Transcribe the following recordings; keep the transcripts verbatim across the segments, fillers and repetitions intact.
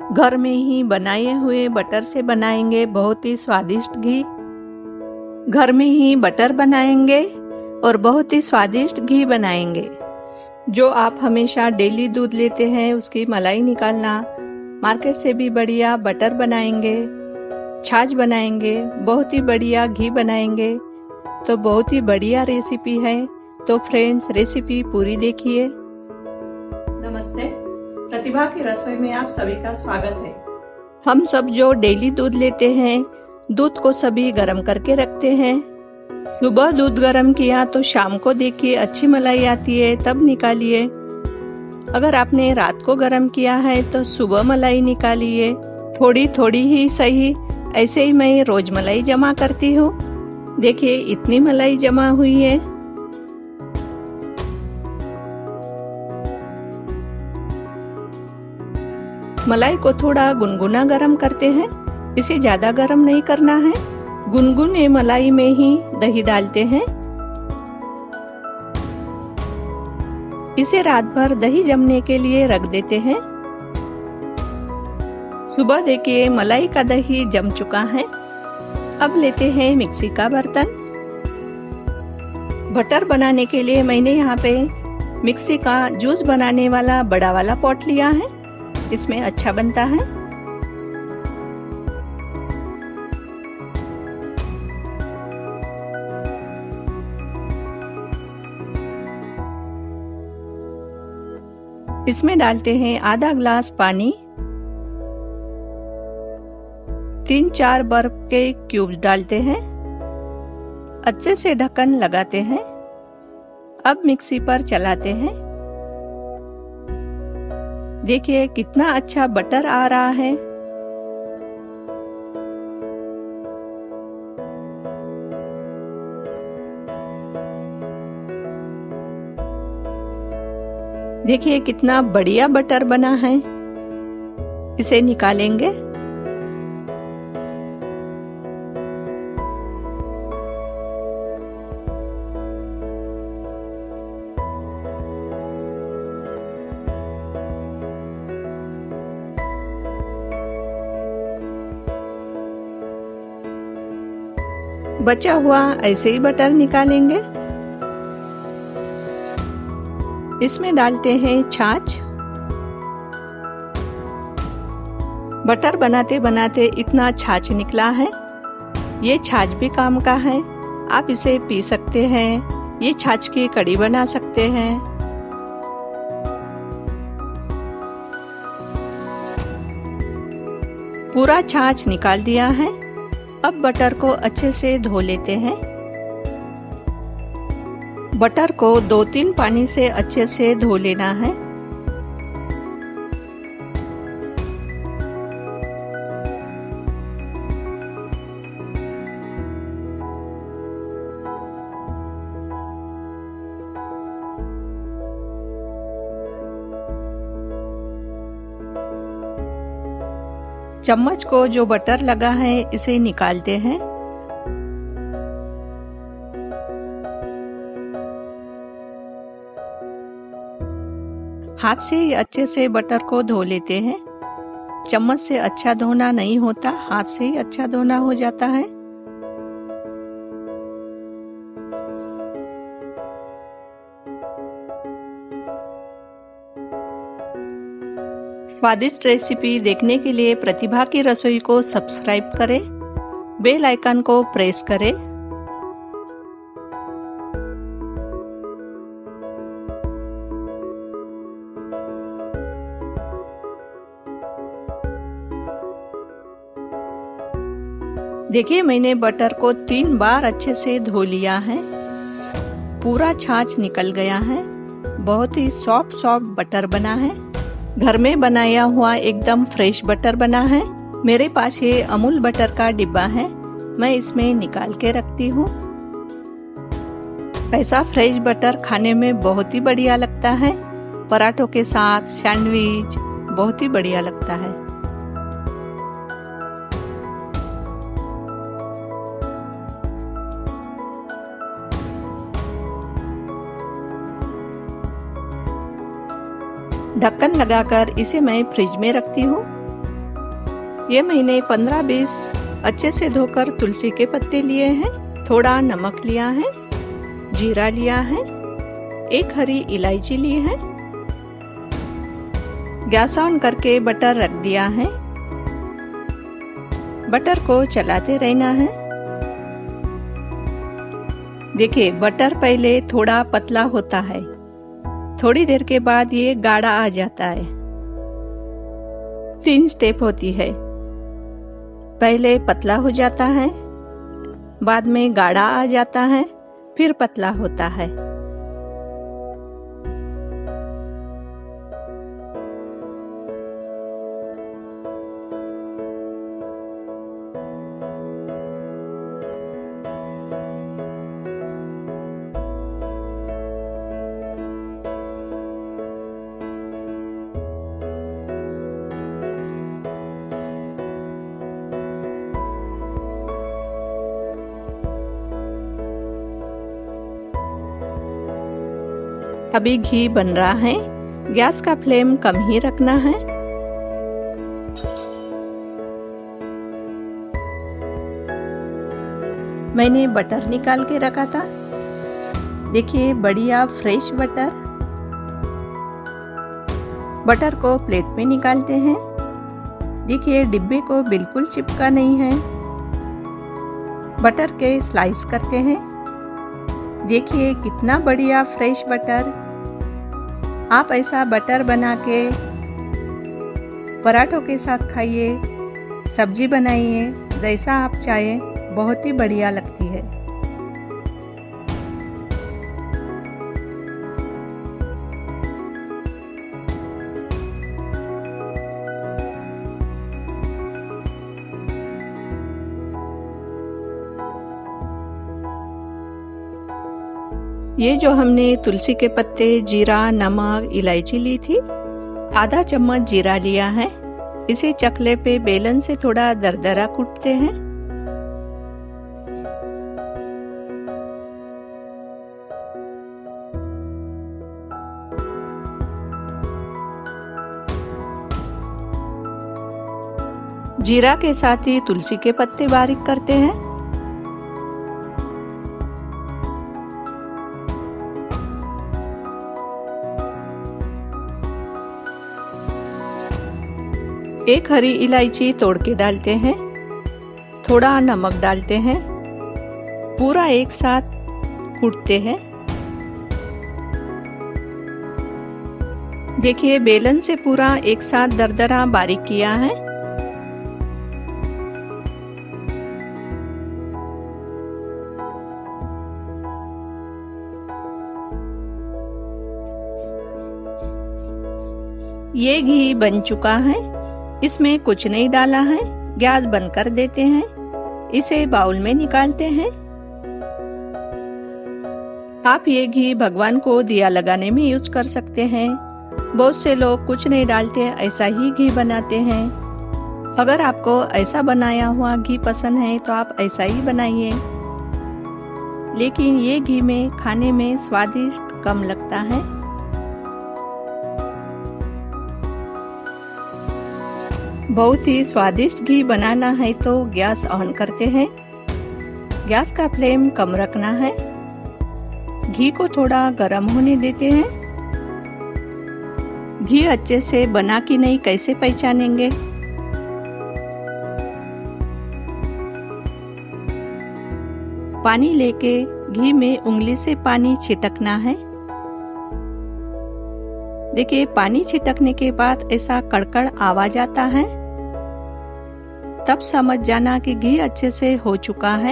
घर में ही बनाए हुए बटर से बनाएंगे बहुत ही स्वादिष्ट घी। घर में ही बटर बनाएंगे और बहुत ही स्वादिष्ट घी बनाएंगे। जो आप हमेशा डेली दूध लेते हैं उसकी मलाई निकालना, मार्केट से भी बढ़िया बटर बनाएंगे, छाछ बनाएंगे, बहुत ही बढ़िया घी बनाएंगे। तो बहुत ही बढ़िया रेसिपी है। तो फ्रेंड्स, रेसिपी पूरी देखिए। नमस्ते, प्रतिभा की रसोई में आप सभी का स्वागत है। हम सब जो डेली दूध लेते हैं, दूध को सभी गर्म करके रखते हैं। सुबह दूध गर्म किया तो शाम को देखिए अच्छी मलाई आती है, तब निकालिए। अगर आपने रात को गर्म किया है तो सुबह मलाई निकालिए, थोड़ी थोड़ी ही सही। ऐसे ही मैं रोज मलाई जमा करती हूँ। देखिए इतनी मलाई जमा हुई है। मलाई को थोड़ा गुनगुना गरम करते हैं, इसे ज्यादा गरम नहीं करना है। गुनगुने मलाई में ही दही डालते हैं। इसे रात भर दही जमने के लिए रख देते हैं। सुबह देखिए मलाई का दही जम चुका है। अब लेते हैं मिक्सी का बर्तन। बटर बनाने के लिए मैंने यहाँ पे मिक्सी का जूस बनाने वाला बड़ा वाला पॉट लिया है, इसमें अच्छा बनता है। इसमें डालते हैं आधा ग्लास पानी, तीन चार बर्फ के क्यूब्स डालते हैं। अच्छे से ढक्कन लगाते हैं। अब मिक्सी पर चलाते हैं। देखिए कितना अच्छा बटर आ रहा है। देखिए कितना बढ़िया बटर बना है। इसे निकालेंगे। बचा हुआ ऐसे ही बटर निकालेंगे। इसमें डालते हैं छाछ। बटर बनाते बनाते इतना छाछ निकला है। ये छाछ भी काम का है, आप इसे पी सकते हैं। ये छाछ की कड़ी बना सकते हैं। पूरा छाछ निकाल दिया है। अब बटर को अच्छे से धो लेते हैं। बटर को दो तीन पानी से अच्छे से धो लेना है। चम्मच को जो बटर लगा है इसे निकालते हैं। हाथ से ही अच्छे से बटर को धो लेते हैं। चम्मच से अच्छा धोना नहीं होता, हाथ से ही अच्छा धोना हो जाता है। स्वादिष्ट रेसिपी देखने के लिए प्रतिभा की रसोई को सब्सक्राइब करें, बेल आइकन को प्रेस करें। देखिए मैंने बटर को तीन बार अच्छे से धो लिया है। पूरा छाछ निकल गया है। बहुत ही सॉफ्ट सॉफ्ट बटर बना है। घर में बनाया हुआ एकदम फ्रेश बटर बना है। मेरे पास ये अमूल बटर का डिब्बा है, मैं इसमें निकाल के रखती हूँ। ऐसा फ्रेश बटर खाने में बहुत ही बढ़िया लगता है। पराठों के साथ, सैंडविच बहुत ही बढ़िया लगता है। ढक्कन लगाकर इसे मैं फ्रिज में रखती हूँ। ये मैंने पंद्रह बीस अच्छे से धोकर तुलसी के पत्ते लिए हैं, थोड़ा नमक लिया है, जीरा लिया है, एक हरी इलायची ली है। गैस ऑन करके बटर रख दिया है। बटर को चलाते रहना है। देखिए बटर पहले थोड़ा पतला होता है, थोड़ी देर के बाद ये गाढ़ा आ जाता है। तीन स्टेप होती है, पहले पतला हो जाता है, बाद में गाढ़ा आ जाता है, फिर पतला होता है। अभी घी बन रहा है, गैस का फ्लेम कम ही रखना है। मैंने बटर निकाल के रखा था, देखिए बढ़िया फ्रेश बटर। बटर को प्लेट में निकालते हैं। देखिए डिब्बे को बिल्कुल चिपका नहीं है। बटर के स्लाइस करते हैं। देखिए कितना बढ़िया फ्रेश बटर। आप ऐसा बटर बना के पराठों के साथ खाइए, सब्जी बनाइए, जैसा आप चाहें, बहुत ही बढ़िया लगती है। ये जो हमने तुलसी के पत्ते, जीरा, नमक, इलायची ली थी, आधा चम्मच जीरा लिया है। इसे चकले पे बेलन से थोड़ा दरदरा कूटते हैं। जीरा के साथ ही तुलसी के पत्ते बारीक करते हैं। एक हरी इलायची तोड़ के डालते हैं, थोड़ा नमक डालते हैं, पूरा एक साथ कूटते हैं। देखिए बेलन से पूरा एक साथ दरदरा बारीक किया है। ये घी बन चुका है, इसमें कुछ नहीं डाला है। गैस बंद कर देते हैं। इसे बाउल में निकालते हैं। आप ये घी भगवान को दिया लगाने में यूज कर सकते हैं। बहुत से लोग कुछ नहीं डालते, ऐसा ही घी बनाते हैं। अगर आपको ऐसा बनाया हुआ घी पसंद है तो आप ऐसा ही बनाइए, लेकिन ये घी में खाने में स्वादिष्ट कम लगता है। बहुत ही स्वादिष्ट घी बनाना है तो गैस ऑन करते हैं। गैस का फ्लेम कम रखना है। घी को थोड़ा गर्म होने देते हैं। घी अच्छे से बना कि नहीं कैसे पहचानेंगे? पानी लेके घी में उंगली से पानी छिटकना है। देखिए पानी छिटकने के बाद ऐसा कड़कड़ आवाज आता है, तब समझ जाना कि घी अच्छे से हो चुका है।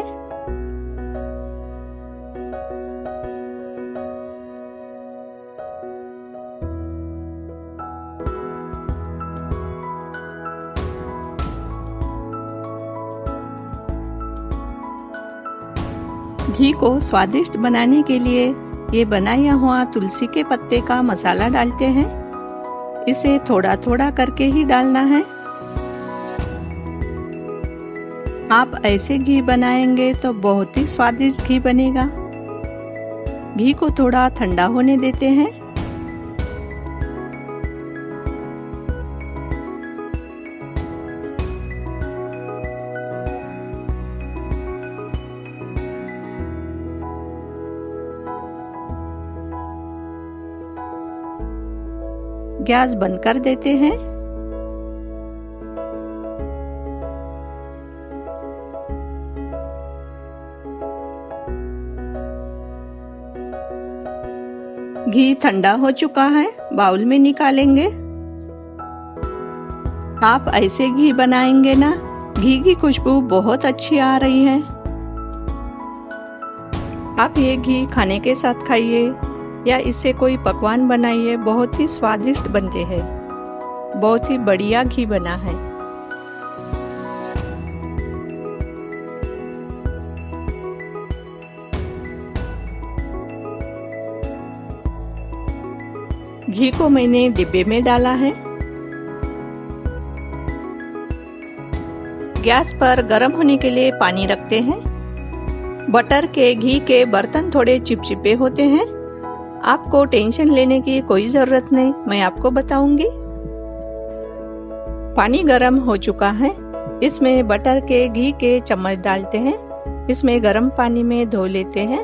घी को स्वादिष्ट बनाने के लिए ये बनाया हुआ तुलसी के पत्ते का मसाला डालते हैं। इसे थोड़ा थोड़ा करके ही डालना है। आप ऐसे घी बनाएंगे तो बहुत ही स्वादिष्ट घी बनेगा। घी को थोड़ा ठंडा होने देते हैं। गैस बंद कर देते हैं। घी ठंडा हो चुका है, बाउल में निकालेंगे। आप ऐसे घी बनाएंगे ना, घी की खुशबू बहुत अच्छी आ रही है। आप ये घी खाने के साथ खाइए या इससे कोई पकवान बनाइए, बहुत ही स्वादिष्ट बनते हैं। बहुत ही बढ़िया घी बना है। घी को मैंने डिब्बे में डाला है। गैस पर गर्म होने के लिए पानी रखते हैं। बटर के घी के बर्तन थोड़े चिपचिपे होते हैं। आपको टेंशन लेने की कोई जरूरत नहीं, मैं आपको बताऊंगी। पानी गर्म हो चुका है। इसमें बटर के घी के चम्मच डालते हैं। इसमें गर्म पानी में धो लेते हैं।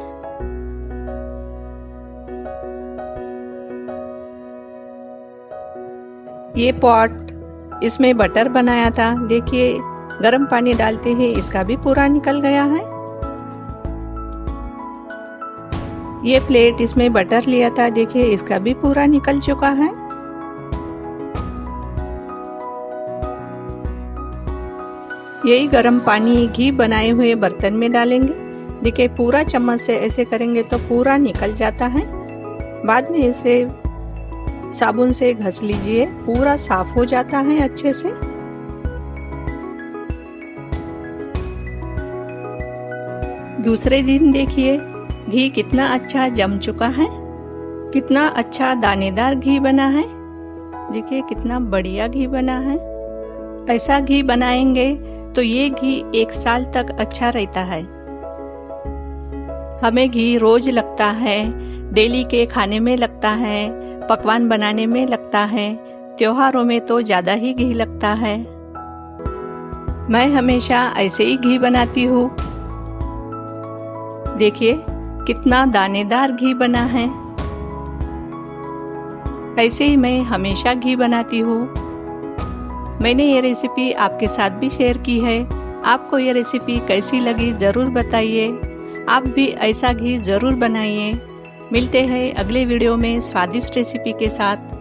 ये पॉट इसमें बटर बनाया था, देखिए गर्म पानी डालते ही इसका भी पूरा निकल गया है। ये प्लेट इसमें बटर लिया था, देखिए इसका भी पूरा निकल चुका है। यही गर्म पानी घी बनाए हुए बर्तन में डालेंगे। देखिए पूरा चम्मच से ऐसे करेंगे तो पूरा निकल जाता है। बाद में इसे साबुन से घस लीजिए, पूरा साफ हो जाता है अच्छे से। दूसरे दिन देखिए घी कितना अच्छा जम चुका है, कितना अच्छा दानेदार घी बना है। देखिए कितना बढ़िया घी बना है। ऐसा घी बनाएंगे तो ये घी एक साल तक अच्छा रहता है। हमें घी रोज लगता है, डेली के खाने में लगता है, पकवान बनाने में लगता है, त्योहारों में तो ज्यादा ही घी लगता है। मैं हमेशा ऐसे ही घी बनाती हूँ। देखिए कितना दानेदार घी बना है। ऐसे ही मैं हमेशा घी बनाती हूँ। मैंने ये रेसिपी आपके साथ भी शेयर की है। आपको ये रेसिपी कैसी लगी जरूर बताइए। आप भी ऐसा घी जरूर बनाइए। मिलते हैं अगले वीडियो में स्वादिष्ट रेसिपी के साथ।